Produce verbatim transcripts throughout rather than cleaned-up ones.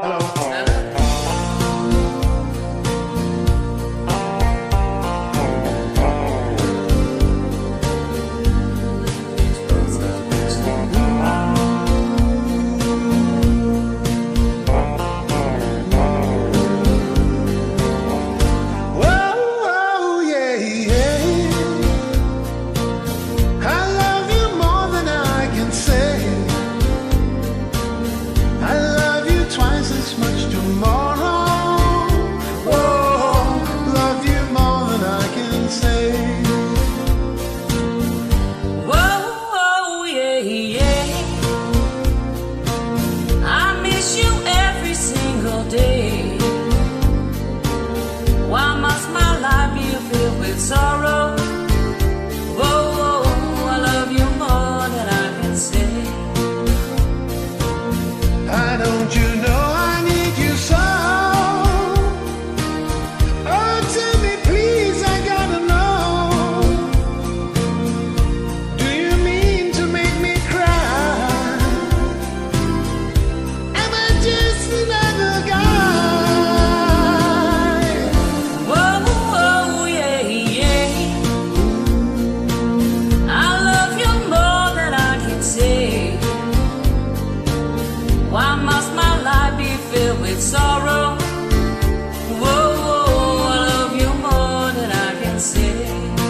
Sorrow, whoa, whoa, I love you more than I can say. Why don't you know I need you so? Oh, tell me please, I gotta know. Do you mean to make me cry? Am I just another guy? Why must my life be filled with sorrow? Whoa, whoa, I love you more than I can say.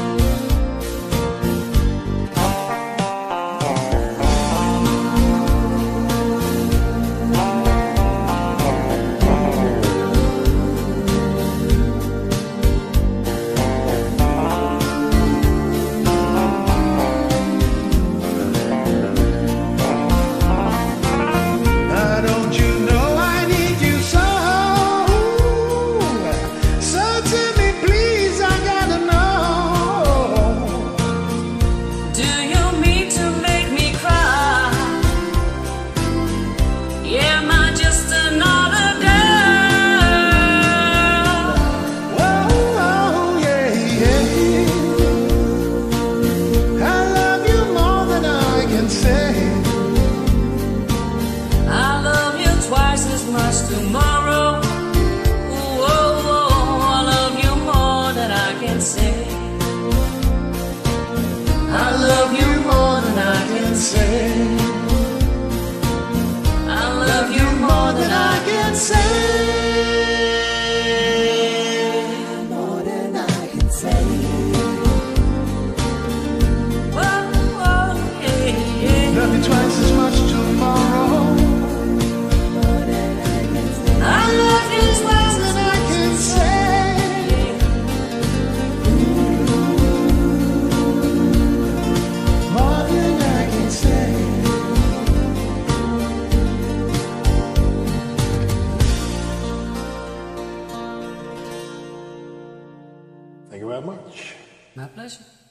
Tomorrow, whoa, whoa, I love you more than I can say. I love you more than I can say. I love you more than I can say. More than I can say. Whoa, whoa, yeah, yeah. Love you twice as much tomorrow. I love you twice as I can say. More than I can say. Thank you very much. My pleasure.